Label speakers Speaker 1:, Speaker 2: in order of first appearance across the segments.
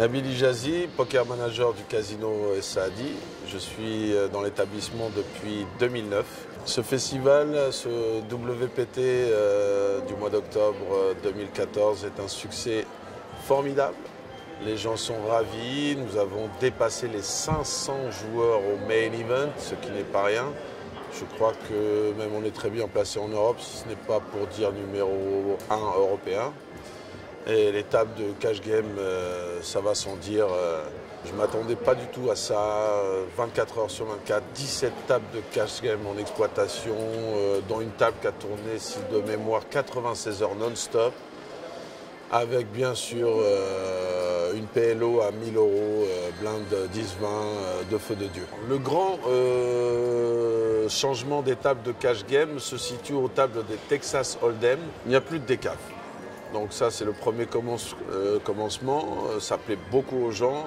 Speaker 1: Nabil Hijazi, poker manager du casino Saadi. Je suis dans l'établissement depuis 2009. Ce festival, ce WPT du mois d'octobre 2014 est un succès formidable. Les gens sont ravis. Nous avons dépassé les 500 joueurs au main event, ce qui n'est pas rien. Je crois que même on est très bien placé en Europe, si ce n'est pas pour dire numéro 1 européen. Et les tables de cash game, ça va sans dire. Je ne m'attendais pas du tout à ça. 24 heures sur 24, 17 tables de cash game en exploitation, dont une table qui a tourné, si de mémoire, 96 heures non-stop. Avec bien sûr une PLO à 1000 euros, blinde 10-20 de feu de Dieu. Le grand changement des tables de cash game se situe aux tables des Texas Hold'em. Il n'y a plus de décaf. Donc ça, c'est le premier commencement. Ça plaît beaucoup aux gens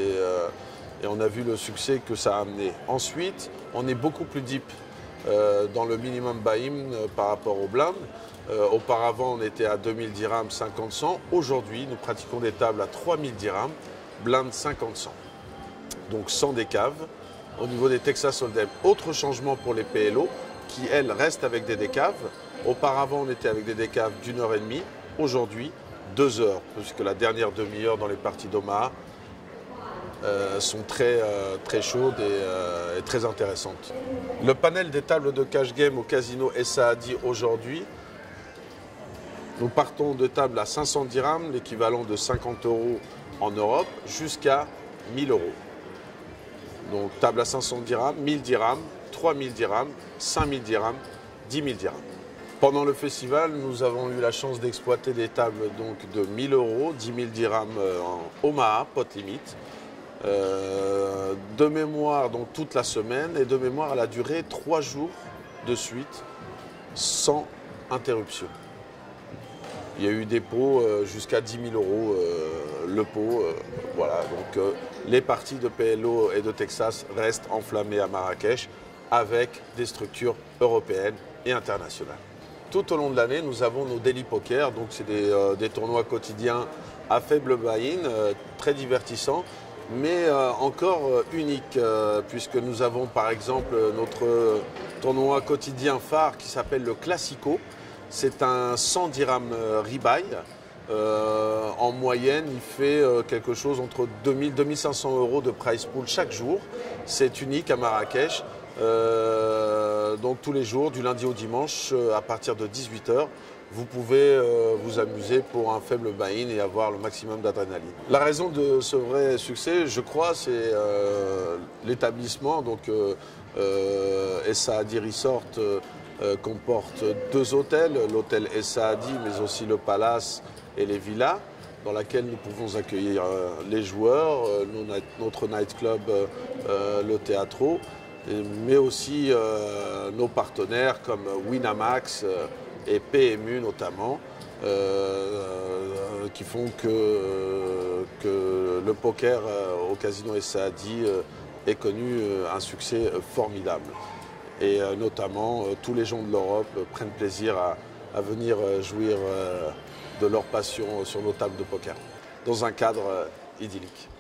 Speaker 1: et on a vu le succès que ça a amené. Ensuite, on est beaucoup plus deep dans le minimum buy-in par rapport aux blindes. Auparavant, on était à 2000 dirhams, 50-100. Aujourd'hui, nous pratiquons des tables à 3000 dirhams, blindes 50-100. Donc sans décaves. Au niveau des Texas Hold'em, autre changement pour les PLO qui, elles, restent avec des décaves. Auparavant, on était avec des décaves d'une heure et demie. Aujourd'hui, 2 heures, puisque la dernière demi-heure dans les parties d'Omaha sont très chaudes et très intéressantes. Le panel des tables de cash game au casino Saadi aujourd'hui, nous partons de tables à 500 dirhams, l'équivalent de 50 euros en Europe, jusqu'à 1000 euros. Donc table à 500 dirhams, 1000 dirhams, 3000 dirhams, 5000 dirhams, 10 000 dirhams. Pendant le festival, nous avons eu la chance d'exploiter des tables donc, de 1000 euros, 10 000 dirhams en Omaha, pot limite. De mémoire donc, toute la semaine et de mémoire elle a duré 3 jours de suite sans interruption. Il y a eu des pots jusqu'à 10 000 euros le pot. Voilà. Donc les parties de PLO et de Texas restent enflammées à Marrakech avec des structures européennes et internationales. Tout au long de l'année, nous avons nos daily poker, donc c'est des tournois quotidiens à faible buy-in, très divertissants, mais encore uniques, puisque nous avons par exemple notre tournoi quotidien phare qui s'appelle le Classico. C'est un 100 dirhams rebuy. En moyenne, il fait quelque chose entre 2000 et 2500 euros de prize pool chaque jour. C'est unique à Marrakech. Donc tous les jours, du lundi au dimanche, à partir de 18 h, vous pouvez vous amuser pour un faible buy-in et avoir le maximum d'adrénaline. La raison de ce vrai succès, je crois, c'est l'établissement. Donc Saadi Resort comporte 2 hôtels, l'hôtel Saadi, mais aussi le Palace et les villas, dans laquelle nous pouvons accueillir les joueurs, notre nightclub, le Teatro, mais aussi nos partenaires comme Winamax et PMU notamment, qui font que le poker au casino Saadi est connu un succès formidable. Et notamment, tous les gens de l'Europe prennent plaisir à venir jouir de leur passion sur nos tables de poker, dans un cadre idyllique.